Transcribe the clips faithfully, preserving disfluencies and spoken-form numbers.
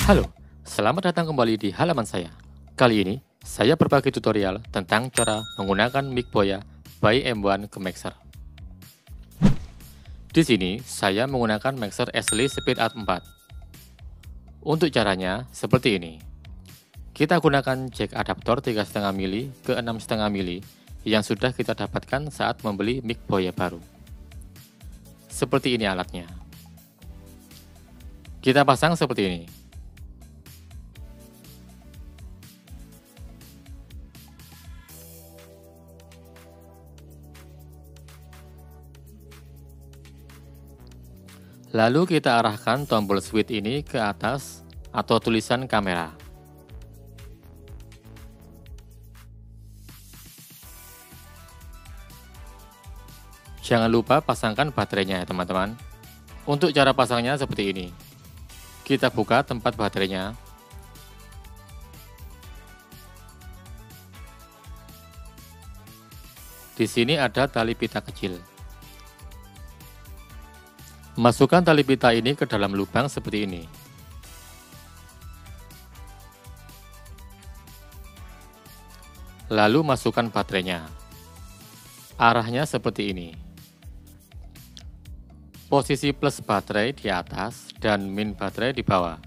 Halo, selamat datang kembali di halaman saya. Kali ini, saya berbagi tutorial tentang cara menggunakan mic Boya by M satu ke Mixer. Di sini, saya menggunakan Mixer Ashley Speed Art empat. Untuk caranya, seperti ini. Kita gunakan jack adaptor tiga koma lima mili ke enam koma lima mili yang sudah kita dapatkan saat membeli mic Boya baru. Seperti ini alatnya. Kita pasang seperti ini. Lalu kita arahkan tombol switch ini ke atas atau tulisan kamera. Jangan lupa pasangkan baterainya ya teman-teman. Untuk cara pasangnya seperti ini. Kita buka tempat baterainya. Di sini ada tali pita kecil. Masukkan tali pita ini ke dalam lubang seperti ini. Lalu masukkan baterainya. Arahnya seperti ini. Posisi plus baterai di atas dan min baterai di bawah.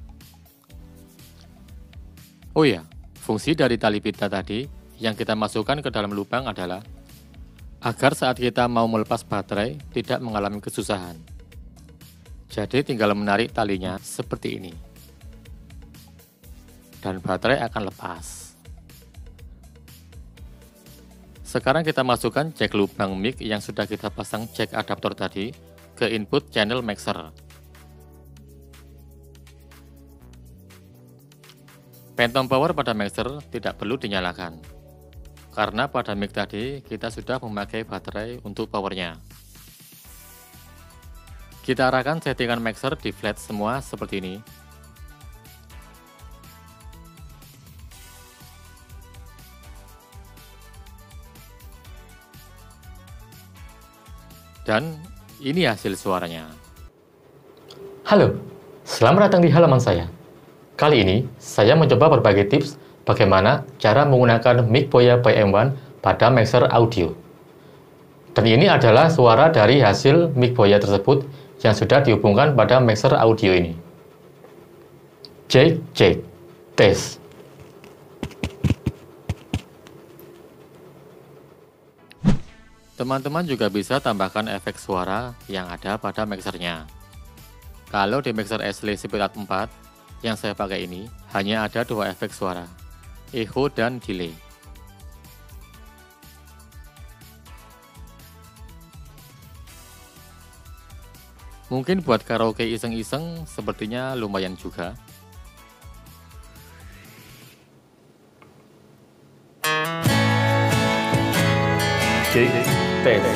Oh ya, fungsi dari tali pita tadi yang kita masukkan ke dalam lubang adalah agar saat kita mau melepas baterai tidak mengalami kesusahan. Jadi tinggal menarik talinya seperti ini. Dan baterai akan lepas. Sekarang kita masukkan jack lubang mic yang sudah kita pasang jack adaptor tadi ke input channel mixer. Phantom power pada mixer tidak perlu dinyalakan. Karena pada mic tadi kita sudah memakai baterai untuk powernya. Kita arahkan settingan mixer di flat semua seperti ini. Dan ini hasil suaranya. Halo, selamat datang di halaman saya. Kali ini saya mencoba berbagi tips bagaimana cara menggunakan mic Boya by M satu pada mixer audio. Dan ini adalah suara dari hasil mic Boya tersebut yang sudah dihubungkan pada mixer audio ini. Cek, cek, tes. Teman-teman juga bisa tambahkan efek suara yang ada pada mixernya. Kalau di mixer Ashley Speed Art empat yang saya pakai ini, hanya ada dua efek suara, echo dan delay. Mungkin buat karaoke iseng-iseng sepertinya lumayan juga. Cek, tes.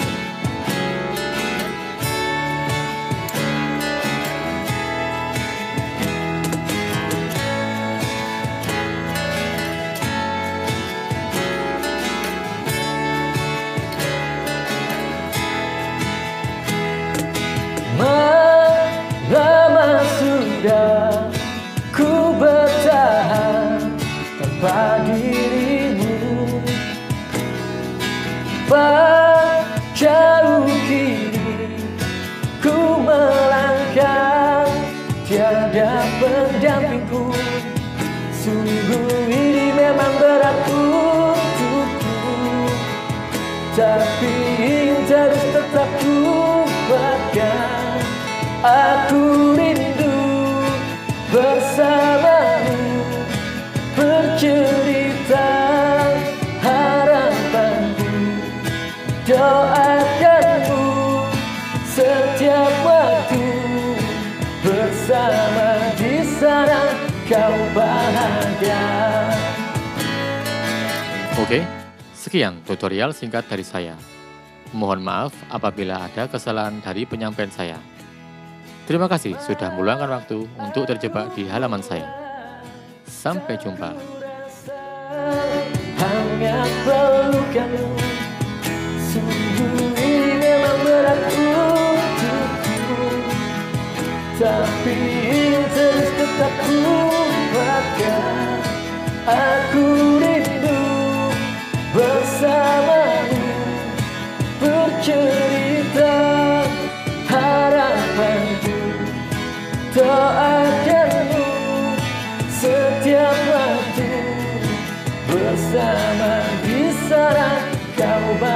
Lama sudah ku bertahan tanpa dirimu, jauh kini ku melangkah, tiada pendampingku. Sungguh ini memang berat untukku, tapi ingin terus tetap ku pegang. Aku rindu bersamamu, bercerita harapanku, doakanmu setiap waktu. Bersama di sana kau bahagia. Oke, sekian tutorial singkat dari saya. Mohon maaf apabila ada kesalahan dari penyampaian saya. Terima kasih sudah meluangkan waktu untuk terjebak di halaman saya. Sampai jumpa. Hangat pelukanmu, sungguh ini memang berat untukku, tapi terus tetap ku Aku rindu bersamamu, bercerita harapanku, doakanmu setiap waktu. Bersama di sana kau bahagia.